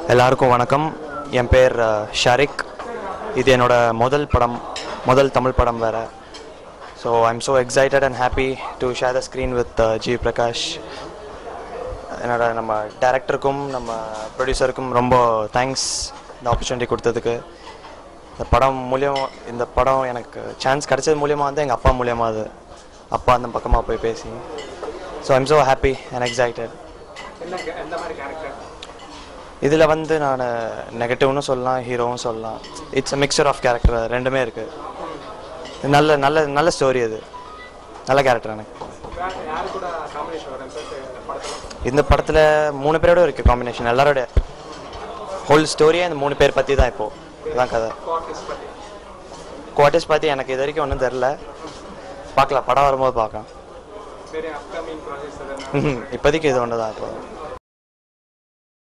எல்லாருக்கும் வணக்கம். என் பேர் ஷாரிக். இது என்னோட முதல் தமிழ் படம் வேறு. So I'm so excited and happy to share the screen with G Prakash. நம்ம டைரக்டருக்கும் நம்ம ப்ரொடியூசருக்கும் ரொம்ப தேங்க்ஸ் இந்த ஆப்பர்ச்சுனிட்டி கொடுத்ததுக்கு. இந்த படம் எனக்கு சான்ஸ் கிடைச்சது மூலியமாக வந்து எங்கள் அப்பா மூலியமாக அது அப்பா அந்த பக்கமாக போய் பேசி. So I'm so happy and excited. இதில் வந்து நான் நெகட்டிவ்னு சொல்லலாம், ஹீரோவும் சொல்லலாம். It's a mixture of character, ரெண்டுமே இருக்குது. நல்ல நல்ல நல்ல ஸ்டோரி, அது நல்ல கேரக்டர். எனக்கு இந்த படத்தில் 3 பேரோட இருக்குது காம்பினேஷன். எல்லாரோட ஹோல் ஸ்டோரியே இந்த 3 பேர் பற்றி தான். இப்போது இதுதான் கதை. குவார்டர்ஸ் பற்றி எனக்கு இது வரைக்கும் ஒன்றும் தெரில. பார்க்கலாம், படம் வரும்போது பார்க்கலாம். இப்போதைக்கு இது ஒன்று தான். இப்போ